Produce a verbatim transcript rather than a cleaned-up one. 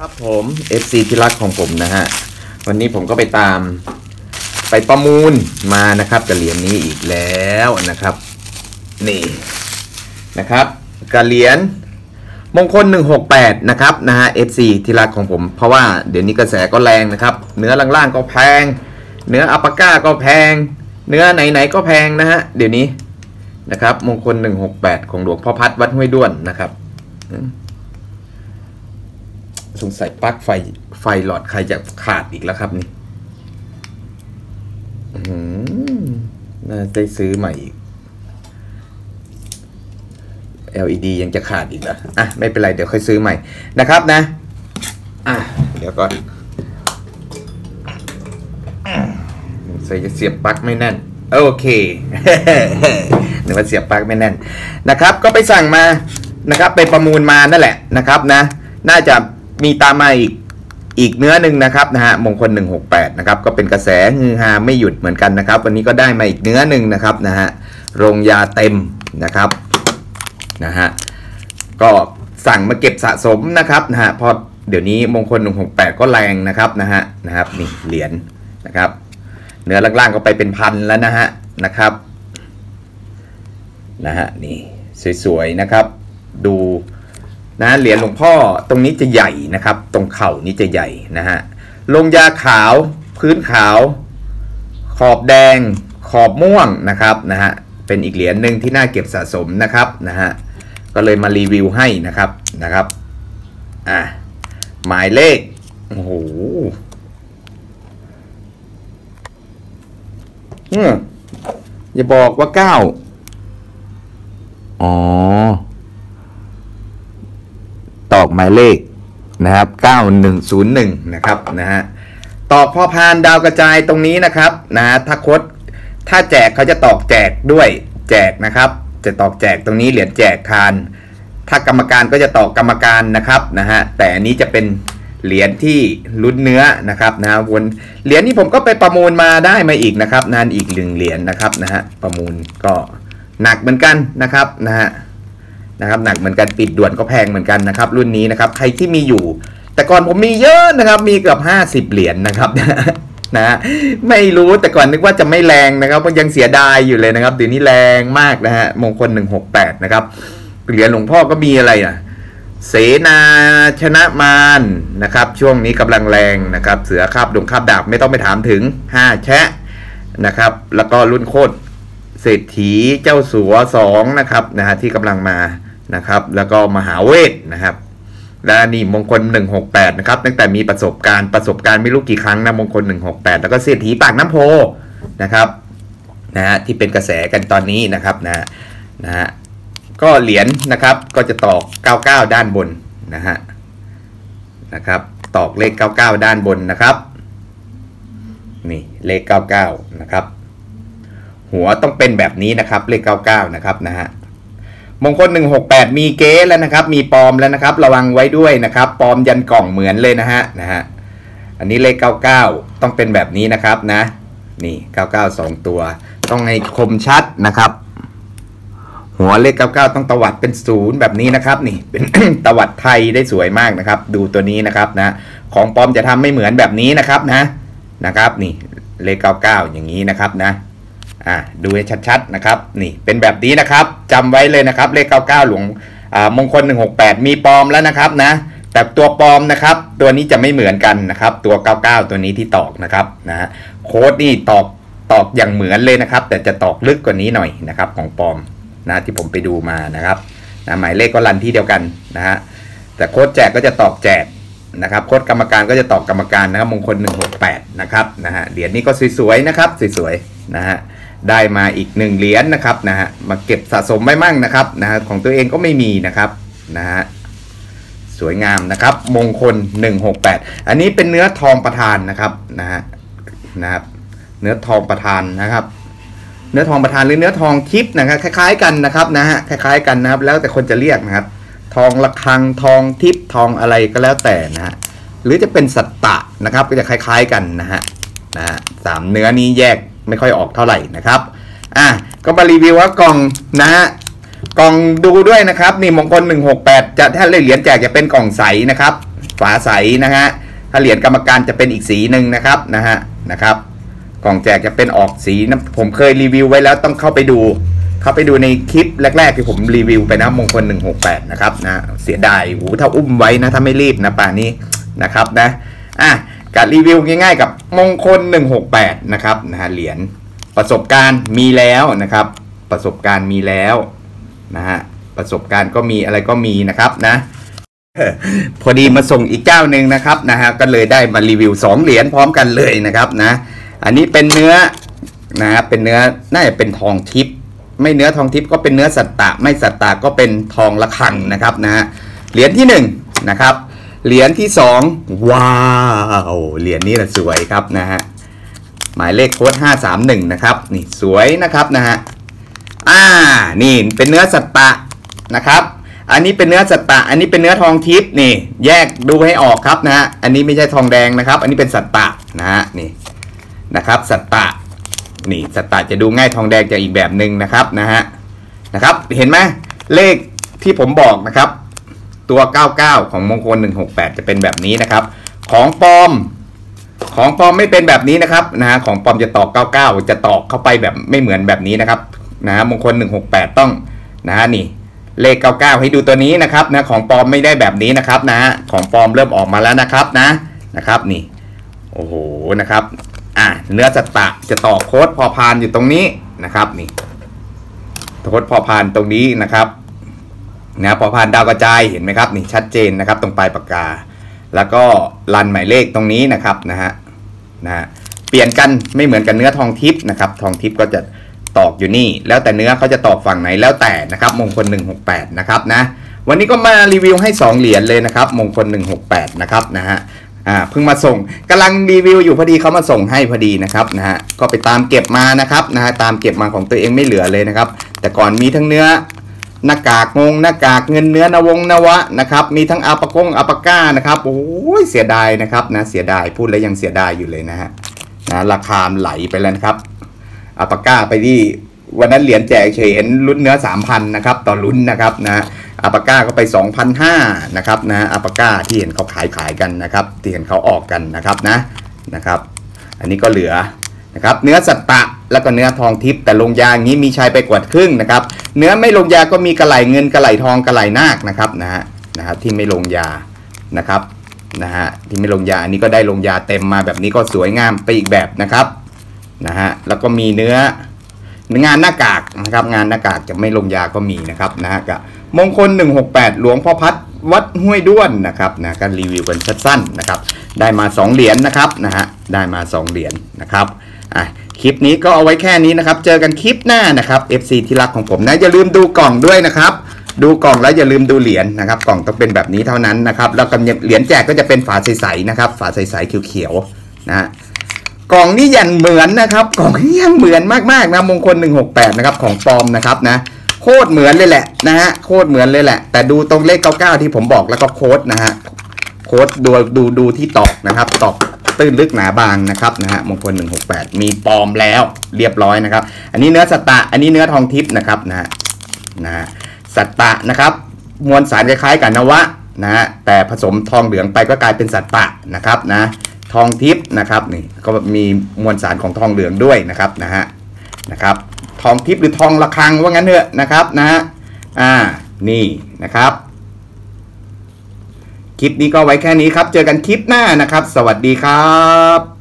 ครับผม เอฟ ซี ที่รักของผมนะฮะวันนี้ผมก็ไปตามไปประมูลมานะครับกับเหรียญนี้อีกแล้วนะครับนี่นะครับกับเหรียญมงคลหนึ่งหกแปดนะครับนะฮะ เอฟ ซี ที่รักของผมเพราะว่าเดี๋ยวนี้กระแสก็แรงนะครับเนื้อล่างๆก็แพงเนื้ออัปปาก้าก็แพงเนื้อไหนๆก็แพงนะฮะเดี๋ยวนี้นะครับมงคลหนึ่งหกแปดของหลวงพ่อพัดวัดห้วยด้วนนะครับสงสัยปลั๊กไฟไฟหลอดใครจะขาดอีกแล้วครับนี่น่าได้ซื้อใหม่อีก แอล อี ดี ยังจะขาดอีกเหรออ่ะไม่เป็นไรเดี๋ยวค่อยซื้อใหม่นะครับนะอ่ะเดี๋ยวก่อนใส่จะเสียบปลั๊กไม่แน่นโอเคหรือว่าเสียบปลั๊กไม่แน่นนะครับก็ไปสั่งมานะครับไปประมูลมานั่นแหละนะครับนะน่าจะมีตามมาอีกอีกเนื้อหนึ่งนะครับนะฮะมงคลหนึ่งหกแปดนะครับก็เป็นกระแสฮือฮาไม่หยุดเหมือนกันนะครับวันนี้ก็ได้มาอีกเนื้อหนึ่งนะครับนะฮะโรงยาเต็มนะครับนะฮะก็สั่งมาเก็บสะสมนะครับนะฮะพอเดี๋ยวนี้มงคลหนึ่งหกแปดก็แรงนะครับนะฮะนะครับนี่เหรียญนะครับเนื้อล่างๆก็ไปเป็นพันแล้วนะฮะนะครับนะฮะนี่สวยๆนะครับดูนะเหรียญหลวงพ่อตรงนี้จะใหญ่นะครับตรงเข่านี้จะใหญ่นะฮะลงยาขาวพื้นขาวขอบแดงขอบม่วงนะครับนะฮะเป็นอีกเหรียญหนึ่งที่น่าเก็บสะสมนะครับนะฮะก็เลยมารีวิวให้นะครับนะครับอ่ะหมายเลขโอ้โหอืมอย่าบอกว่าเก้าอ๋อตอกหมายเลขนะครับเก้าหนึ่งศูนย์หนึ่งนะครับนะฮะตอกพอพานดาวกระจายตรงนี้นะครับนะถ้าโค้ดถ้าแจกเขาจะตอกแจกด้วยแจกนะครับจะตอกแจกตรงนี้เหรียญแจกทานถ้ากรรมการก็จะตอกกรรมการนะครับนะฮะแต่อันนี้จะเป็นเหรียญที่ลุ้นเนื้อนะครับนะวนเหรียญนี้ผมก็ไปประมูลมาได้มาอีกนะครับนานอีกหนึ่งเหรียญนะครับนะฮะประมูลก็หนักเหมือนกันนะครับนะฮะนะครับหนักเหมือนกันปิดด่วนก็แพงเหมือนกันนะครับรุ่นนี้นะครับใครที่มีอยู่แต่ก่อนผมมีเยอะนะครับมีเกือบห้าสิบเหรียญนะครับนะไม่รู้แต่ก่อนนึกว่าจะไม่แรงนะครับมันยังเสียดายอยู่เลยนะครับเดี๋ยวนี้แรงมากนะฮะมงคลหนึ่งหกแปดนะครับเหรียญหลวงพ่อก็มีอะไรอ่ะเสนาชนะมารนะครับช่วงนี้กำลังแรงนะครับเสือคาบดงคาบดาบไม่ต้องไปถามถึงห้าแชะนะครับแล้วก็รุ่นโคตรเศรษฐีเจ้าสัวสองนะครับนะฮะที่กำลังมานะครับแล้วก็มหาเวทนะครับและนี่มงคลหนึ่งหกแปดนะครับตั้งแต่มีประสบการณ์ประสบการณ์ไม่รู้กี่ครั้งนะมงคลหนึ่งหกแปดแล้วก็เศรษฐีปากน้ำโพนะครับนะฮะที่เป็นกระแสกันตอนนี้นะครับนะนะฮะก็เหรียญนะครับก็จะตอกเก้าเก้าด้านบนนะฮะนะครับตอกเลขเก้าเก้าด้านบนนะครับนี่เลขเก้าเก้านะครับหัวต้องเป็นแบบนี้นะครับเลขเก้าเก้านะครับนะฮะมงคลหนึ่งหกแปดมีเก๊แล้วนะครับมีปลอมแล้วนะครับระวังไว้ด้วยนะครับปลอมยันกล่องเหมือนเลยนะฮะนะฮะอันนี้เลขเก้าเก้าต้องเป็นแบบนี้นะครับนะนี่เก้าเก้าสองตัวต้องให้คมชัดนะครับหัวเลขเก้าเก้าต้องตวัดเป็นศูนย์แบบนี้นะครับนี่เป็น ตวัดไทยได้สวยมากนะครับดูตัวนี้นะครับนะของปลอมจะทำไม่เหมือนแบบนี้นะครับนะนะครับนี่เลขเก้าเก้าอย่างนี้นะครับนะอ่าดูให้ชัดๆนะครับนี่เป็นแบบนี้นะครับจำไว้เลยนะครับเลขเก้าเก้าหลวงอ่ามงคลหนึ่งหกแปดมีปลอมแล้วนะครับนะแต่ตัวปลอมนะครับตัวนี้จะไม่เหมือนกันนะครับตัวเก้าเก้าตัวนี้ที่ตอกนะครับนะโค้ดนี่ตอกตอกอย่างเหมือนเลยนะครับแต่จะตอกลึกกว่านี้หน่อยนะครับของปลอมนะที่ผมไปดูมานะครับนะหมายเลขก็รันที่เดียวกันนะฮะแต่โค้ดแจกก็จะตอกแจกนะครับโค้ดกรรมการก็จะตอกกรรมการนะครับมงคลหนึ่งหกแปดนะครับนะฮะเหรียญนี้ก็สวยๆนะครับสวยๆนะฮะได้มาอีกหนึ่งเหรียญนะครับนะฮะมาเก็บสะสมไว้มั่งนะครับนะฮะของตัวเองก็ไม่มีนะครับนะฮะสวยงามนะครับมงคลหนึ่งหกแปดอันนี้เป็นเนื้อทองประธานนะครับนะฮะนะครับเนื้อทองประธานนะครับเนื้อทองประธานหรือเนื้อทองทิพย์นะครับคล้ายๆกันนะครับนะฮะคล้ายๆกันนะครับแล้วแต่คนจะเรียกนะครับทองระฆังทองทิพย์ทองอะไรก็แล้วแต่นะฮะหรือจะเป็นสัตตะนะครับก็จะคล้ายๆกันนะฮะนะฮะสามเนื้อนี้แยกไม่ค่อยออกเท่าไหร่นะครับอ่ะก็มารีวิวว่ากล่องนะฮะกล่องดูด้วยนะครับนี่มงคลหนึ่งหกแปดจะถ้าเหรียญแจกจะเป็นกล่องใสนะครับฝาใสนะฮะถ้าเหรียญกรรมการจะเป็นอีกสีหนึ่งนะครับนะฮะนะครับกล่องแจกจะเป็นออกสีนะผมเคยรีวิวไว้แล้วต้องเข้าไปดูเข้าไปดูในคลิปแรกๆที่ผมรีวิวไปนะมงคลหนึ่งหกแปดนะครับนะเสียดายโอ้ถ้าอุ้มไว้นะถ้าไม่รีบนะป่านี้นะครับนะอ่ะการรีวิวง่ายๆกับมงคลหนึ่งหกแปดนะครับนะฮะเหรียญประสบการณ์มีแล้วนะครับประสบการณ์มีแล้วนะฮะประสบการณ์ก็มีอะไรก็มีนะครับนะพอดีมาส่งอีกเจ้าหนึ่งนะครับนะฮะก็เลยได้มารีวิวสองเหรียญพร้อมกันเลยนะครับนะอันนี้เป็นเนื้อนะฮะเป็นเนื้อน่าจะเป็นทองทิพย์ไม่เนื้อทองทิพย์ก็เป็นเนื้อสัตตะไม่สัตตะก็เป็นทองระฆังนะครับนะฮะเหรียญที่หนึ่งนะครับเหรียญที่สองว้าวเหรียญนี้แหละสวยครับนะฮะหมายเลขโค้ดห้าสามหนึ่งนะครับนี่สวยนะครับนะฮะอ่านี่เป็นเนื้อสัตตะนะครับอันนี้เป็นเนื้อสัตตะอันนี้เป็นเนื้อทองทิพย์นี่แยกดูให้ออกครับนะฮะอันนี้ไม่ใช่ทองแดงนะครับอันนี้เป็นสัตตะนะฮะนี่นะครับสัตตะนี่สัตตะจะดูง่ายทองแดงจะอีกแบบหนึ่งนะครับนะฮะนะครับเห็นไหมเลขที่ผมบอกนะครับตัวเก้าสิบเก้าของมงคลหนึ่งหกแปดจะเป็นแบบนี้นะครับของปลอมของปลอมไม่เป็นแบบนี้นะครับนะฮะของปลอมจะตอกเก้าสิบเก้าจะตอกเข้าไปแบบไม่เหมือนแบบนี้นะครับนะฮะมงคลหนึ่งหกแปดต้องนะฮะนี่เลขเก้าสิบเก้าให้ดูตัวนี้นะครับนะของปลอมไม่ได้แบบนี้นะครับนะฮะของปลอมเริ่มออกมาแล้วนะครับนะนะครับนี่โอ้โหนะครับอ่ะเนื้อสัตตะจะต่อโค้ดพอพานอยู่ตรงนี้นะครับนี่โค้ดพอพานตรงนี้นะครับนะพอพานดาวกระจายเห็นไหมครับนี่ชัดเจนนะครับตรงปลายปากกาแล้วก็รันหมายเลขตรงนี้นะครับนะฮะนะฮะเปลี่ยนกันไม่เหมือนกับเนื้อทองทิพย์นะครับทองทิพย์ก็จะตอกอยู่นี่แล้วแต่เนื้อเขาจะตอกฝั่งไหนแล้วแต่นะครับมงคลหนึ่งหกแปดนะครับนะวันนี้ก็มารีวิวให้สองเหรียญเลยนะครับมงคลหนึ่งหกแปดนะครับนะฮะอ่าเพิ่งมาส่งกำลังรีวิวอยู่พอดีเขามาส่งให้พอดีนะครับนะฮะก็ไปตามเก็บมานะครับนะฮะตามเก็บมาของตัวเองไม่เหลือเลยนะครับแต่ก่อนมีทั้งเนื้อหน้ากากงงหน้ากากเงินเนื้อนวงนวะนะครับมีทั้งอาปากงอาปาก้านะครับโอ้ยเสียดายนะครับนะเสียดายพูดแล้วยังเสียดายอยู่เลยนะฮะนะราคาไหลไปแล้วนะครับอาปาก้าไปที่วันนั้นเหรียญแจกเฉยเห็นลุ้นเนื้อ สามพัน นะครับต่อลุ้นนะครับนะอาปาก้าก็ไป สองพันห้าร้อย นะครับนะอาปาก้าที่เห็นเขาขายขายกันนะครับที่เห็นเขาออกกันนะครับนะนะครับอันนี้ก็เหลือนะครับเนื้อสัตตะแล้วก็เนื้อทองทิพย์แต่ลงยาอย่างนี้มีชัยไปกว่าครึ่งนะครับเนื้อไม่ลงยาก็มีกระไหลเงินกระไหลทองกระไหลนาคนะครับนะฮะนะฮะที่ไม่ลงยานะครับนะฮะที่ไม่ลงยาอันนี้ก็ได้ลงยาเต็มมาแบบนี้ก็สวยงามไปอีกแบบนะครับนะฮะแล้วก็มีเนื้องานหน้ากากนะครับงานหน้ากากจะไม่ลงยาก็มีนะครับนะฮะกับมงคลหนึ่งหกแปดหลวงพ่อพัดวัดห้วยด้วนนะครับนะการรีวิวกันสั้นๆนะครับได้มาสองเหรียญนะครับนะฮะได้มาสองเหรียญนะครับอ่ะคลิปนี้ก็เอาไว้แค่นี้นะครับเจอกันคลิปหน้านะครับ เอฟ ซี ที่รักของผมนะอย่าลืมดูกล่องด้วยนะครับดูกล่องแล้วอย่าลืมดูเหรียญนะครับกล่องต้องเป็นแบบนี้เท่านั้นนะครับแล้วก็เหรียญแจกก็จะเป็นฝาใสๆนะครับฝาใสๆเขียวๆนะฮะกล่องนี้ยังเหมือนนะครับกล่องนี้ยังเหมือนมากๆนะมงคลหนึ่งหกแปดนะครับของปลอมนะครับนะโคตรเหมือนเลยแหละนะฮะโคตรเหมือนเลยแหละแต่ดูตรงเลขเก้าสิบเก้าที่ผมบอกแล้วก็โค้ดนะฮะโค้ดดูดูดูที่ตอกนะครับตอกตื้นลึกหนาบางนะครับนะฮะมงคลหนึ่งหกแปดมีปลอมแล้วเรียบร้อยนะครับอันนี้เนื้อสัตตะอันนี้เนื้อทองทิพย์นะครับนะฮะนะฮะสัตตะนะครับมวลสารคล้ายๆกับนวะนะฮะแต่ผสมทองเหลืองไปก็กลายเป็นสัตตะนะครับนะทองทิพย์นะครับนี่ก็มีมวลสารของทองเหลืองด้วยนะครับนะฮะนะครับทองทิพย์หรือทองระฆังว่างั้นเถอะนะครับนะฮะอ่านี่นะครับคลิปนี้ก็ไว้แค่นี้ครับเจอกันคลิปหน้านะครับสวัสดีครับ